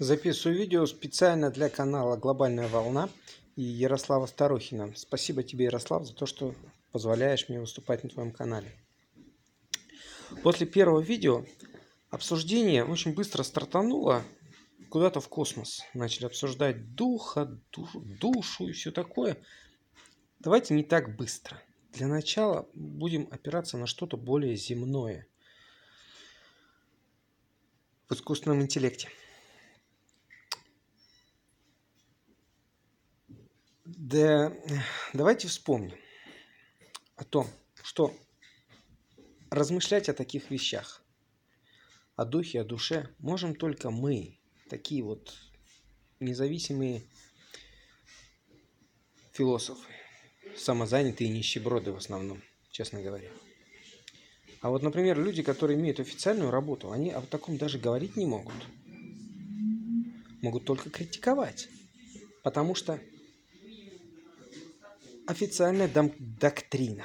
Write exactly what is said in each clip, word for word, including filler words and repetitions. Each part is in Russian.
Записываю видео специально для канала «Глобальная волна» и Ярослава Старухина. Спасибо тебе, Ярослав, за то, что позволяешь мне выступать на твоем канале. После первого видео обсуждение очень быстро стартануло куда-то в космос. Начали обсуждать духа, душу, душу и все такое. Давайте не так быстро. Для начала будем опираться на что-то более земное в искусственном интеллекте. Да, давайте вспомним о том, что размышлять о таких вещах, о духе, о душе, можем только мы, такие вот независимые философы, самозанятые нищеброды в основном, честно говоря. А вот, например, люди, которые имеют официальную работу, они о таком даже говорить не могут. Могут только критиковать, потому что официальная дом- доктрина,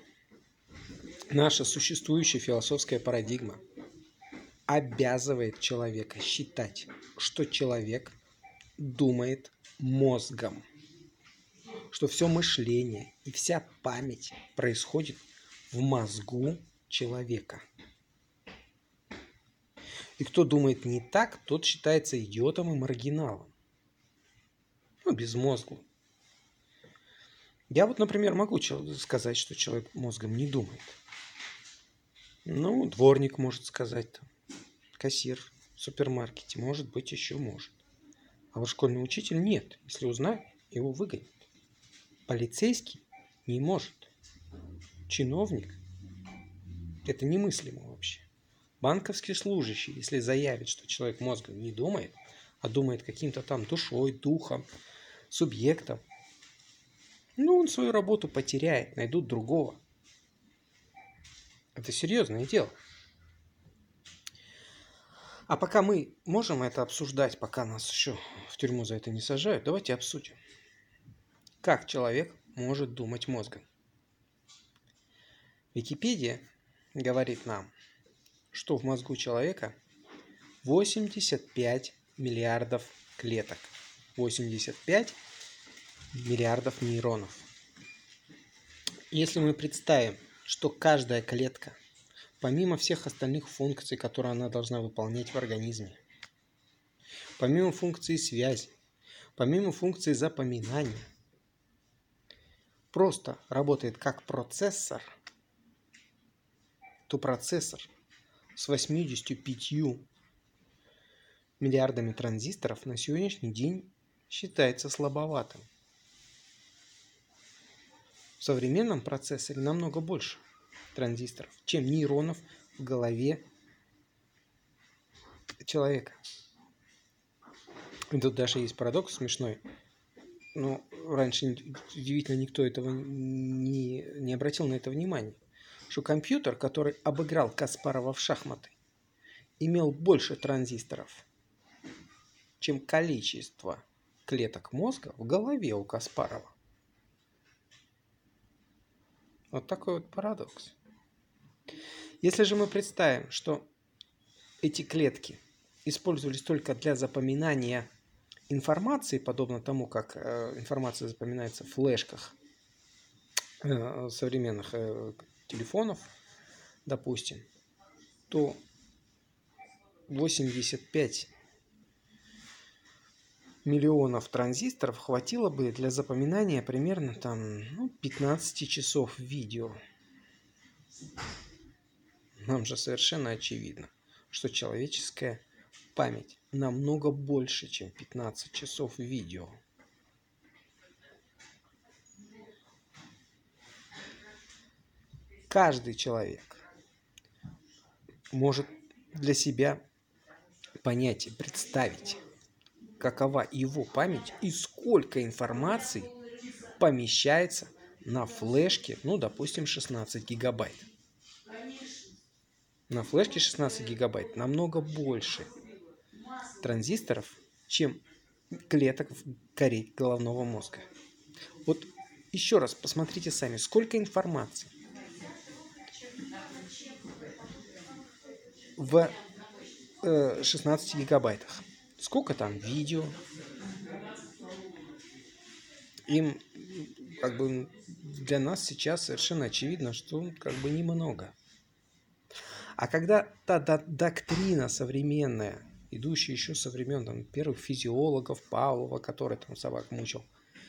наша существующая философская парадигма обязывает человека считать, что человек думает мозгом, что все мышление и вся память происходит в мозгу человека. И кто думает не так, тот считается идиотом и маргиналом. Ну, безмозглым. Я вот, например, могу сказать, что человек мозгом не думает. Ну, дворник может сказать, там, кассир в супермаркете, может быть, еще может. А вот школьный учитель нет. Если узнает, его выгонят. Полицейский не может. Чиновник – это немыслимо вообще. Банковский служащий, если заявит, что человек мозгом не думает, а думает каким-то там душой, духом, субъектом, ну, он свою работу потеряет, найдут другого. Это серьезное дело. А пока мы можем это обсуждать, пока нас еще в тюрьму за это не сажают, давайте обсудим. Как человек может думать мозгом? Википедия говорит нам, что в мозгу человека восемьдесят пять миллиардов клеток. восемьдесят пять миллиардов нейронов. Если мы представим, что каждая клетка, помимо всех остальных функций, которые она должна выполнять в организме, помимо функции связи, помимо функции запоминания, просто работает как процессор, то процессор с восемьюдесятью пятью миллиардами транзисторов на сегодняшний день считается слабоватым. В современном процессоре намного больше транзисторов, чем нейронов в голове человека. И тут даже есть парадокс смешной. Но раньше удивительно никто этого не, не обратил на это внимания. Что компьютер, который обыграл Каспарова в шахматы, имел больше транзисторов, чем количество клеток мозга в голове у Каспарова. Вот такой вот парадокс. Если же мы представим, что эти клетки использовались только для запоминания информации, подобно тому, как э, информация запоминается в флешках э, современных э, телефонов, допустим, то восемьдесят пять миллионов транзисторов хватило бы для запоминания примерно там, ну, пятнадцать часов видео. Нам же совершенно очевидно, что человеческая память намного больше, чем пятнадцать часов видео. Каждый человек может для себя понять и представить, какова его память и сколько информации помещается на флешке, ну, допустим, шестнадцать гигабайт. На флешке шестнадцать гигабайт намного больше транзисторов, чем клеток в коре головного мозга. Вот еще раз посмотрите сами, сколько информации в э, шестнадцати гигабайтах. сколько там видео. Им как бы для нас сейчас совершенно очевидно, что как бы немного. А когда та доктрина современная, идущая еще со времен там, первых физиологов, Павлова, который там собак мучил,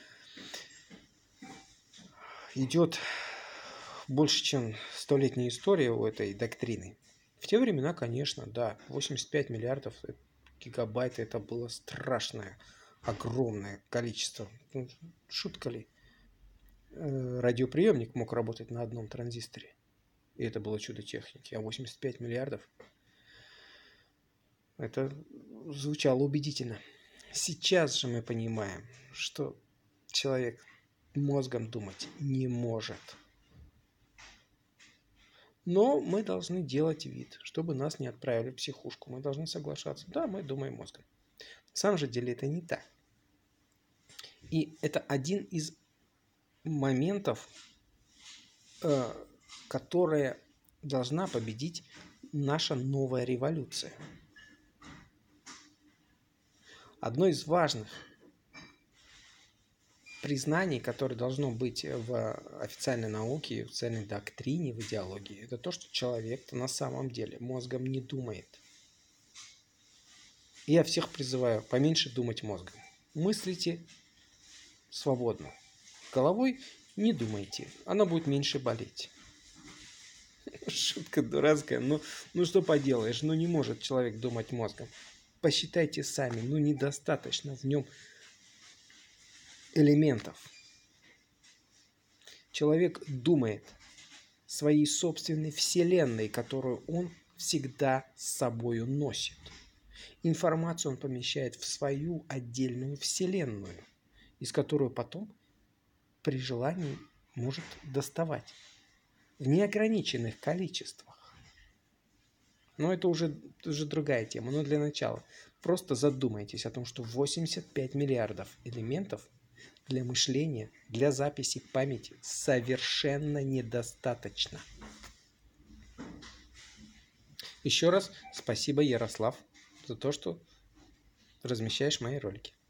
идет больше, чем столетняя история у этой доктрины. В те времена, конечно, да, восемьдесят пять миллиардов гигабайт, это было страшное, огромное количество. Ну, шутка ли? Радиоприемник мог работать на одном транзисторе. И это было чудо техники. А восемьдесят пять миллиардов, это звучало убедительно. Сейчас же мы понимаем, что человек мозгом думать не может. Но мы должны делать вид, чтобы нас не отправили в психушку. Мы должны соглашаться. Да, мы думаем мозгом. На самом же деле это не так. И это один из моментов, э, которая должна победить наша новая революция. Одно из важных признаний, которое должно быть в официальной науке, в официальной доктрине, в идеологии, это то, что человек на самом деле мозгом не думает. И я всех призываю поменьше думать мозгом. Мыслите свободно. Головой не думайте, она будет меньше болеть. Шутка дурацкая, но ну что поделаешь, ну не может человек думать мозгом. Посчитайте сами, ну недостаточно в нем элементов. Человек думает своей собственной вселенной, которую он всегда с собой носит. Информацию он помещает в свою отдельную вселенную, из которой потом при желании может доставать в неограниченных количествах. Но это уже, уже другая тема. Но для начала просто задумайтесь о том, что восемьдесят пять миллиардов элементов для мышления, для записи памяти совершенно недостаточно. Еще раз спасибо, Ярослав, за то, что размещаешь мои ролики.